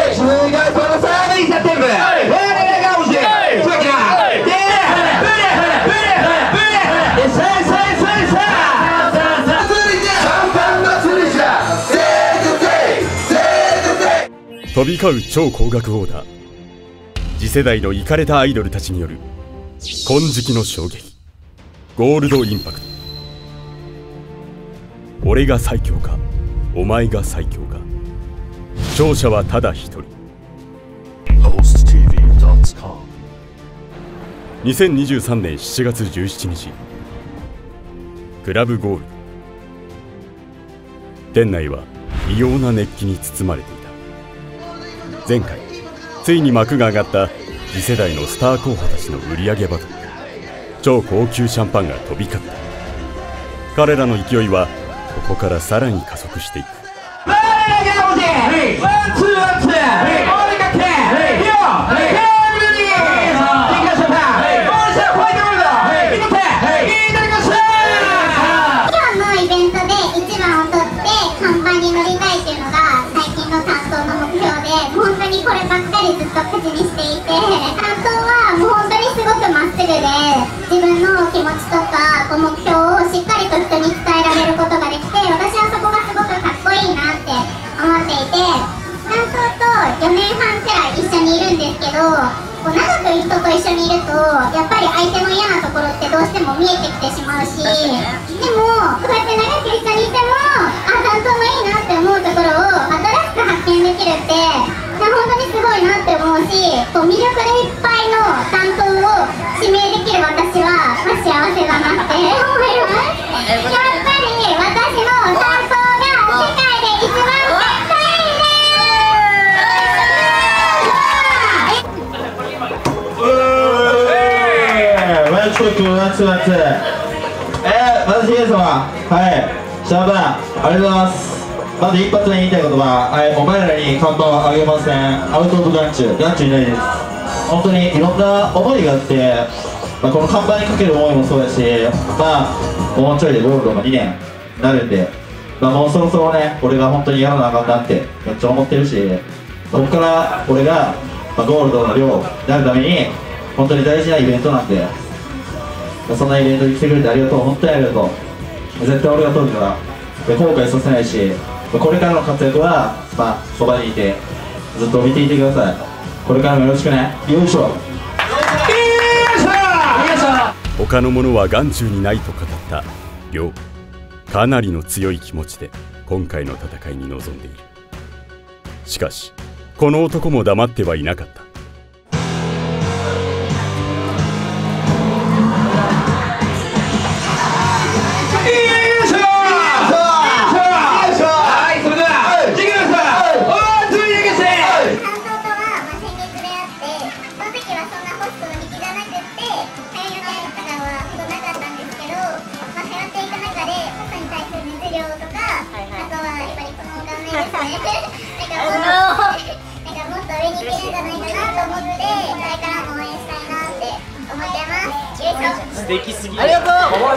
飛び交う超高額オーダー。次世代のイカれたアイドルたちによる金色の衝撃、ゴールドインパクト。俺が最強かお前が最強か、勝者はただ一人。2023年7月17日、クラブゴールド。店内は異様な熱気に包まれていた。前回ついに幕が上がった次世代のスター候補たちの売り上げバトル。超高級シャンパンが飛び交った。彼らの勢いはここからさらに加速していく。 こればっかりずっと口にしていて、担当はもう本当にすごくまっすぐで、自分の気持ちとか目標をしっかりと人に伝えられることができて、私はそこがすごくかっこいいなって思っていて、担当と4年半くらい一緒にいるんですけど、こう長く人と一緒にいるとやっぱり相手の嫌なところってどうしても見えてきてしまうし、でもこうやって長く一緒にいても担当もいいなって思うところを新しく発見できるって本当にすごいなって思うし、こう魅力でいっぱいの担当を指名できる私は、幸せだなって思います。やっぱり私の担当が世界で一番かっこいいまずヒデ様、シャーバーありがとうございます。まず一発目に言いたいことは、お前らに看板をあげません。アウトオブ眼中いないです。本当にいろんな思いがあって、この看板にかける思いもそうだし、もうちょいでゴールドが2年になるんで、もうそろそろね、俺が本当にやらなあかんなってめっちゃ思ってるし、そこから俺が、ゴールドの量になるために本当に大事なイベントなんで、そんなイベントに来てくれてありがとう、本当にありがとう。絶対俺が取るから後悔させないし、これからの活躍はそばにいてずっと見ていてください。これからもよろしくね。よいしょ。 他の者は眼中にないと語った亮。かなりの強い気持ちで今回の戦いに臨んでいる。しかしこの男も黙ってはいなかった。 素敵すぎる。 ありがとう。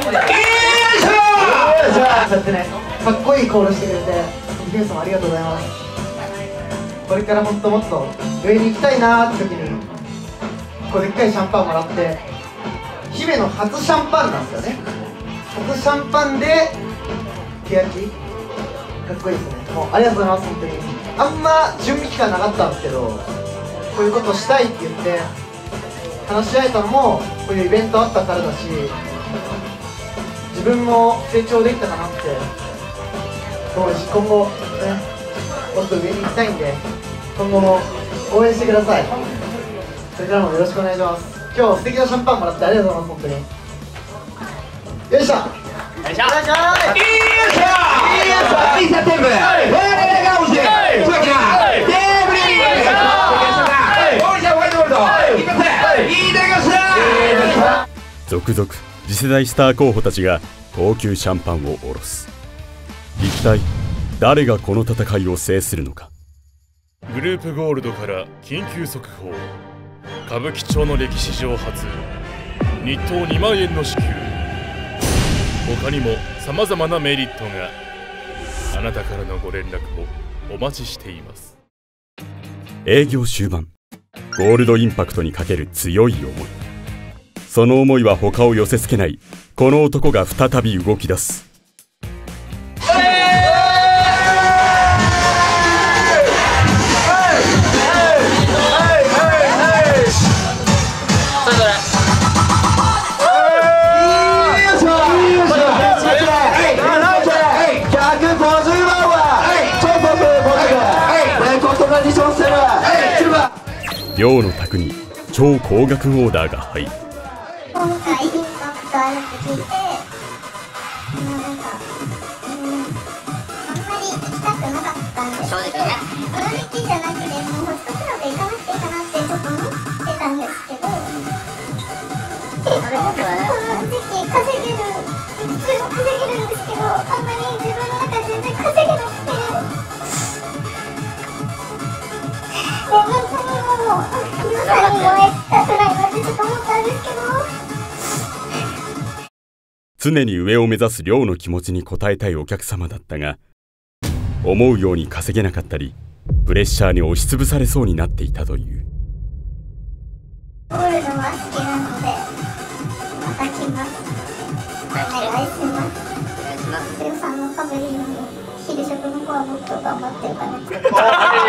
そうやってね、かっこいいコールしてくれて、ヒデさんありがとうございます。これからもっともっと上に行きたいなーって時に、こうでっかいシャンパンもらって、姫の初シャンパンなんですよね。初シャンパンで手焼き、かっこいいですね。もうありがとうございます。本当にあんま準備期間なかったんですけど、こういうことしたいって言って話し合えたのもこういうイベントあったからだし、自分も成長できたかなって思うし、今後ねもっと上に行きたいんで、今後も応援してください。それからもよろしくお願いします。今日素敵なシャンパンもらってありがとうございます。本当によいしょ。 続々次世代スター候補たちが高級シャンパンを下ろす。一体誰がこの戦いを制するのか。 グループゴールドから緊急速報。歌舞伎町の歴史上初、日当2万円の支給。他にもさまざまなメリットが。あなたからのご連絡をお待ちしています。 営業終盤、ゴールドインパクトにかける強い思い。その思いは他を寄せつけないこの男が再び動き出す。亮の卓に超高額オーダーが入る。 今回インパクトあるって聞いて、なんか、あんまり行きたくなかったんですけど、正直じゃなくて、もうホストクラブ行かなくていいかなってちょっと思ってたんですけど、この時期稼げる、普通も稼げるんですけど、あんまり自分の中で全然稼げなくて、本当にもう、皆さんに燃えたくらいまでちょっと思ったんですけど、 常に上を目指す亮の気持ちに応えたいお客様だったが、思うように稼げなかったり、プレッシャーに押しつぶされそうになっていたという。 ゴールドは好きなので、また来ます。お願いします。レオさんのカメリーの昼食の方はもっと頑張ってお金使って、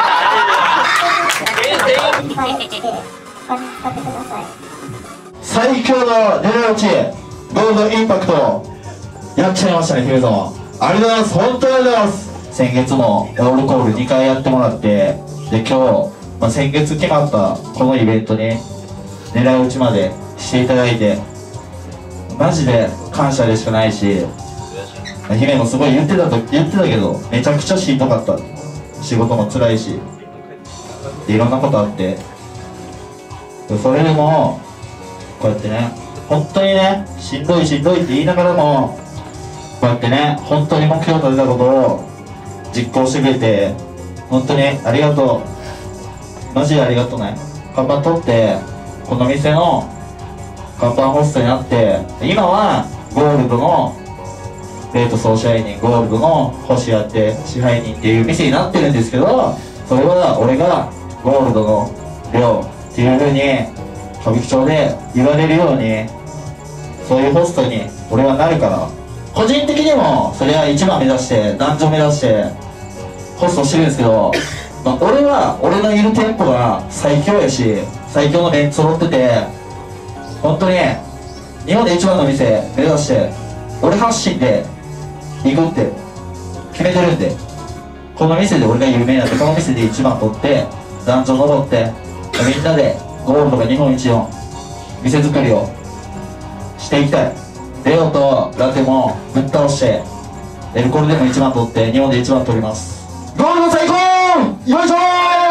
いっぱい来て、お金使ってください。 最強の狙い撃ちゴールドインパクトやっちゃいましたね、姫様。ありがとうございます。本当にありがとうございます。先月もオールコール2回やってもらって、で今日、先月決まったこのイベントに狙い撃ちまでしていただいて、マジで感謝でしかないし、姫もすごい言ってたけど、めちゃくちゃしんどかった。仕事も辛いし、いろんなことあって、それでもこうやってね、本当にね、しんどいって言いながらも、こうやってね、本当に目標を立てたことを実行してくれて、本当にありがとう。マジでありがとうね。看板取って、この店の看板ホストになって、今はゴールドの総支配人、ゴールドの星やって支配人っていう店になってるんですけど、それは俺がゴールドの亮っていう風に歌舞伎町で言われるように、そういうホストに俺はなるから、個人的にもそれは一番目指して男女目指してホストしてるんですけど、俺は俺のいる店舗が最強やし、最強のメンツ揃ってて、本当に日本で一番の店目指して俺発信で行くって決めてるんで、この店で俺が有名になって、この店で一番取って男女登って、みんなでゴールドが日本一の店作りをしていきたい。レオとラテもぶっ倒して、エルコルでも一番取って日本で一番取ります。ゴールド最高、よいしょ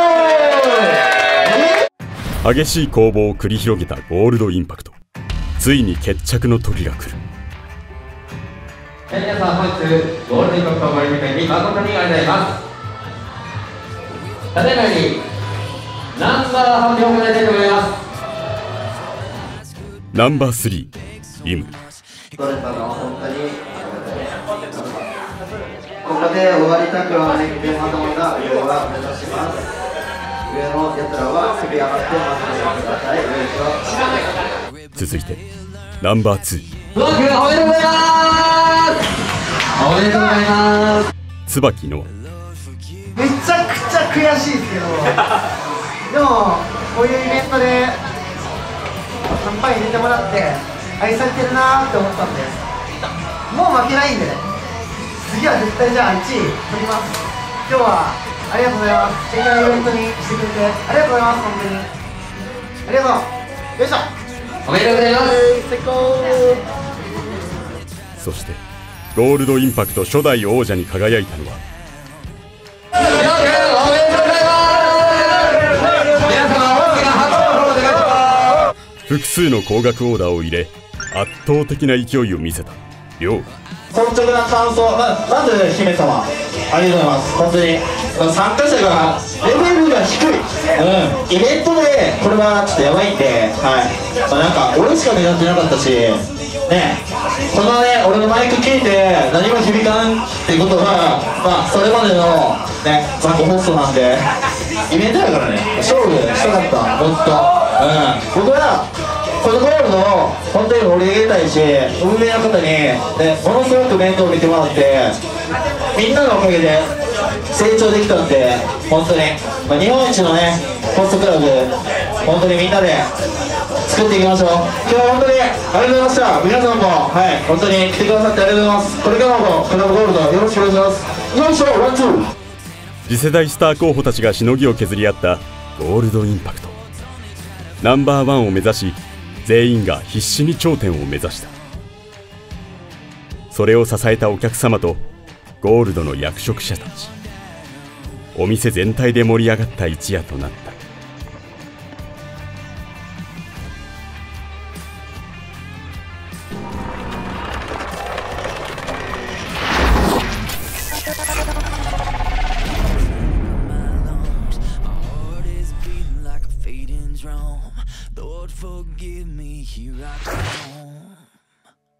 ー。激しい攻防を繰り広げたゴールドインパクト。ついに決着の時が来る。 皆さん、本日ゴールドインパクトをご覧いただき誠にありがとうございます。ただいまよりナンバー発表を行いたいと思います。 ナンバー3、イム。 どれかの本当にここで終わりたくはないので、まだまだ上は目指します。上のやつらは首上がって待ってください。 続いてナンバー2、 ブロックおめでとうございます。おめでとうございます。 椿のめちゃくちゃ悔しいですけどでもこういうイベントでシャンパン入れてもらって愛されてるなーって思ったんで、もう負けないんで、次は絶対じゃあ1位取ります。今日はありがとうございます。素敵なイベントにしてくれてありがとうございます。本当にありがとう。よいしょ、 おめでとうございます。 最高。 そしてゴールドインパクト初代王者に輝いたのは、 おめでとうございます。皆様大きな拍手をお願いします。 複数の高額オーダーを入れ圧倒的な勢いを見せた亮。 率直な感想、まず姫様ありがとうございます。本当に参加者がレベルが低い、イベントでこれはちょっとやばいんで、なんか俺しか目立ってなかったしね、このね俺のマイク聞いて何も響かんっていうことは、それまでのね雑魚ホストなんでイベントやからね、勝負したかった、もっと。僕はこのゴールドを本当に盛り上げたいし、運営の方に、ね、ものすごく面倒を見てもらって、みんなのおかげで成長できたんで、本当に、日本一のね、ホストクラブ、本当にみんなで作っていきましょう。今日は本当にありがとうございました。皆さんも、本当に来てくださってありがとうございます。これからもクラブゴールドよろしくお願いします。よいしょ、ワンツー。 次世代スター候補たちがしのぎを削り合ったゴールドインパクト。ナンバーワンを目指し、全員が必死に頂点を目指した。それを支えたお客様とゴールドの役職者たち、お店全体で盛り上がった一夜となった。 Lord forgive me, here I come.